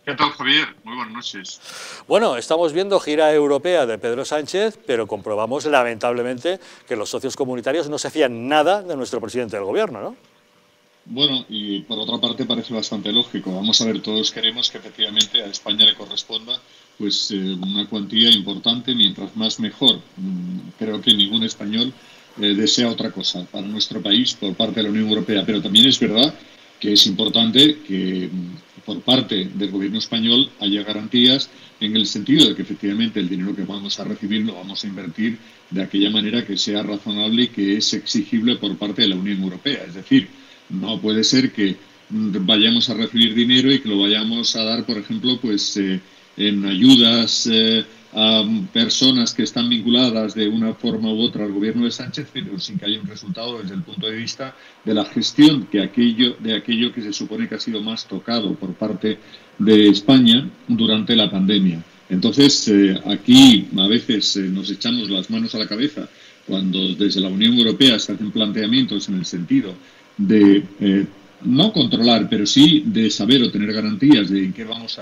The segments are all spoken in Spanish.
¿Qué tal, Javier? Muy buenas noches. Bueno, estamos viendo gira europea de Pedro Sánchez, pero comprobamos lamentablemente que los socios comunitarios no se hacían nada de nuestro presidente del gobierno, ¿no? Bueno, y por otra parte parece bastante lógico. Vamos a ver, todos queremos que efectivamente a España le corresponda una cuantía importante, mientras más mejor. Creo que ningún español desea otra cosa para nuestro país por parte de la Unión Europea, pero también es verdad que es importante que por parte del gobierno español haya garantías en el sentido de que efectivamente el dinero que vamos a recibir lo vamos a invertir de aquella manera que sea razonable y que es exigible por parte de la Unión Europea. Es decir, no puede ser que vayamos a recibir dinero y que lo vayamos a dar, por ejemplo, en ayudas a personas que están vinculadas de una forma u otra al gobierno de Sánchez, pero sin que haya un resultado desde el punto de vista de la gestión de aquello que se supone que ha sido más tocado por parte de España durante la pandemia. Entonces, aquí a veces nos echamos las manos a la cabeza cuando desde la Unión Europea se hacen planteamientos en el sentido de no controlar, pero sí de saber o tener garantías de en qué vamos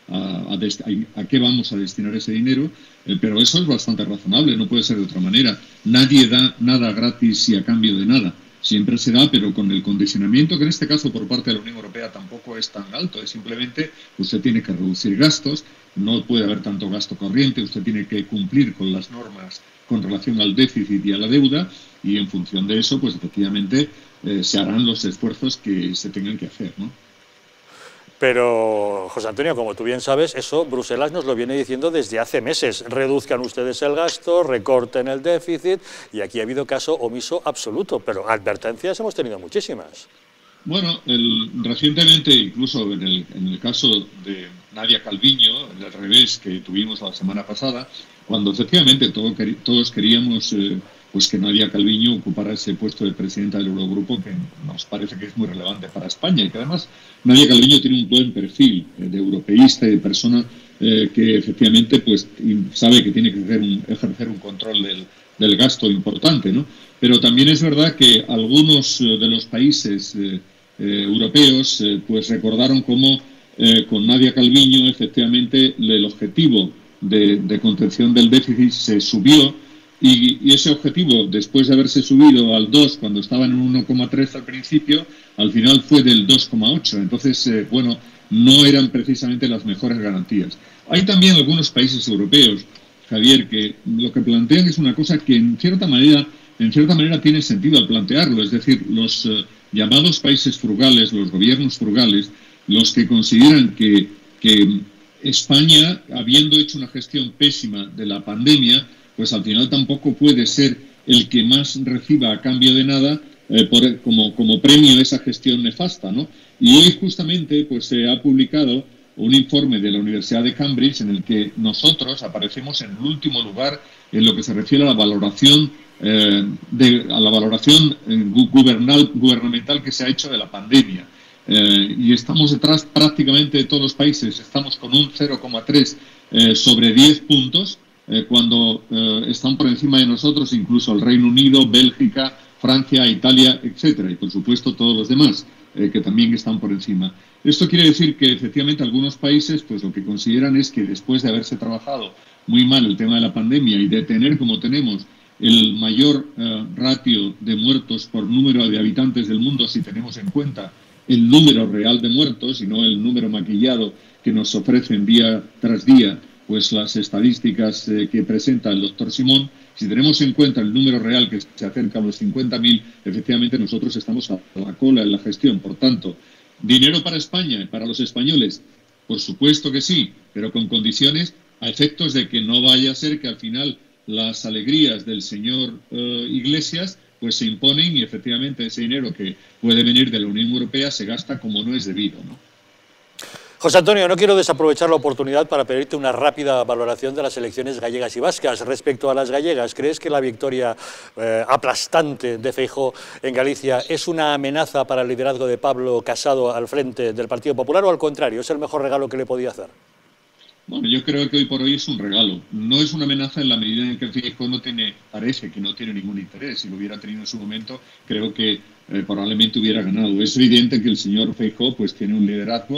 a qué vamos a destinar ese dinero, pero eso es bastante razonable, no puede ser de otra manera. Nadie da nada gratis y a cambio de nada. Siempre se da, pero con el condicionamiento que en este caso por parte de la Unión Europea tampoco es tan alto. Es simplemente usted tiene que reducir gastos, no puede haber tanto gasto corriente, usted tiene que cumplir con las normas con relación al déficit y a la deuda, y en función de eso, pues efectivamente se harán los esfuerzos que se tengan que hacer, ¿no? Pero, José Antonio, como tú bien sabes, eso Bruselas nos lo viene diciendo desde hace meses. Reduzcan ustedes el gasto, recorten el déficit, y aquí ha habido caso omiso absoluto, pero advertencias hemos tenido muchísimas. Bueno, recientemente, incluso en el caso de Nadia Calviño, el revés que tuvimos la semana pasada, cuando efectivamente todos queríamos que Nadia Calviño ocupara ese puesto de presidenta del Eurogrupo, que nos parece que es muy relevante para España, y que además Nadia Calviño tiene un buen perfil de europeísta y de persona que efectivamente sabe que tiene que ejercer un control del gasto importante, ¿no? Pero también es verdad que algunos de los países europeos recordaron cómo con Nadia Calviño efectivamente el objetivo de contención del déficit se subió, y ese objetivo, después de haberse subido al 2 cuando estaba en 1,3 al principio, al final fue del 2,8. Entonces, no eran precisamente las mejores garantías. Hay también algunos países europeos, Javier, que lo que plantean es una cosa que en cierta manera tiene sentido al plantearlo. Es decir, los llamados países frugales, los gobiernos frugales, los que consideran que España, habiendo hecho una gestión pésima de la pandemia, pues al final tampoco puede ser el que más reciba a cambio de nada como premio a esa gestión nefasta, ¿no? Y hoy justamente pues se ha publicado un informe de la Universidad de Cambridge en el que nosotros aparecemos en el último lugar en lo que se refiere a la valoración gubernamental que se ha hecho de la pandemia. Y estamos detrás prácticamente de todos los países. Estamos con un 0,3 sobre 10 puntos, cuando están por encima de nosotros incluso el Reino Unido, Bélgica, Francia, Italia, etcétera, y por supuesto todos los demás que también están por encima. Esto quiere decir que efectivamente algunos países pues lo que consideran es que después de haberse trabajado muy mal el tema de la pandemia y de tener como tenemos el mayor ratio de muertos por número de habitantes del mundo, si tenemos en cuenta el número real de muertos y no el número maquillado que nos ofrecen día tras día pues las estadísticas que presenta el doctor Simón, si tenemos en cuenta el número real que se acerca a los 50.000, efectivamente nosotros estamos a la cola en la gestión. Por tanto, ¿dinero para España, para los españoles? Por supuesto que sí, pero con condiciones a efectos de que no vaya a ser que al final las alegrías del señor Iglesias pues se imponen y efectivamente ese dinero que puede venir de la Unión Europea se gasta como no es debido, ¿no? José Antonio, no quiero desaprovechar la oportunidad para pedirte una rápida valoración de las elecciones gallegas y vascas. Respecto a las gallegas, ¿crees que la victoria aplastante de Feijóo en Galicia es una amenaza para el liderazgo de Pablo Casado al frente del Partido Popular, o al contrario, es el mejor regalo que le podía hacer? Bueno, yo creo que hoy por hoy es un regalo. No es una amenaza en la medida en que Feijóo parece que no tiene ningún interés. Si lo hubiera tenido en su momento, creo que probablemente hubiera ganado. Es evidente que el señor Feijóo pues tiene un liderazgo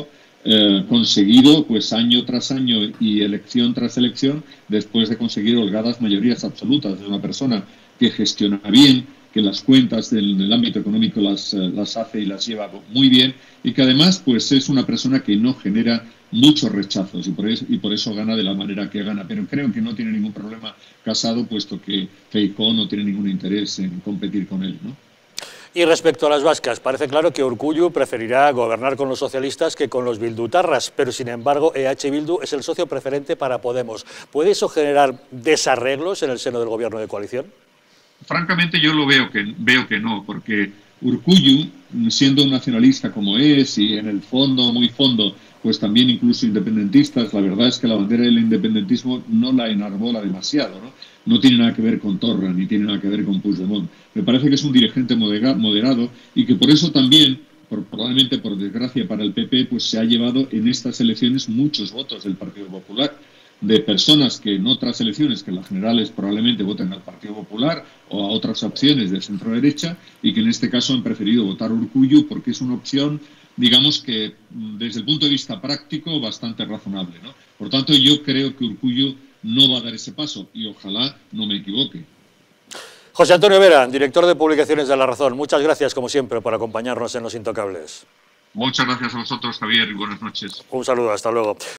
conseguido pues año tras año y elección tras elección, después de conseguir holgadas mayorías absolutas. Es una persona que gestiona bien, que las cuentas del ámbito económico las hace y las lleva muy bien, y que además pues es una persona que no genera muchos rechazos, y por eso gana de la manera que gana. Pero creo que no tiene ningún problema Casado, puesto que Feijóo no tiene ningún interés en competir con él, ¿no? Y respecto a las vascas, parece claro que Urkullu preferirá gobernar con los socialistas que con los bildutarras, pero sin embargo EH Bildu es el socio preferente para Podemos. ¿Puede eso generar desarreglos en el seno del gobierno de coalición? Francamente yo veo que no, porque Urkullu, siendo un nacionalista como es y en el fondo, muy fondo, pues también incluso independentistas, la verdad es que la bandera del independentismo no la enarbola demasiado, ¿no? No tiene nada que ver con Torra, ni tiene nada que ver con Puigdemont. Me parece que es un dirigente moderado y que por eso también, probablemente por desgracia para el PP, pues se ha llevado en estas elecciones muchos votos del Partido Popular, de personas que en otras elecciones, que en las generales probablemente voten al Partido Popular o a otras opciones de centro-derecha, y que en este caso han preferido votar Urkullu porque es una opción, digamos que desde el punto de vista práctico, bastante razonable, ¿no? Por tanto, yo creo que Urkullu no va a dar ese paso y ojalá no me equivoque. José Antonio Vera, director de publicaciones de La Razón, muchas gracias como siempre por acompañarnos en Los Intocables. Muchas gracias a vosotros, Javier, y buenas noches. Un saludo, hasta luego.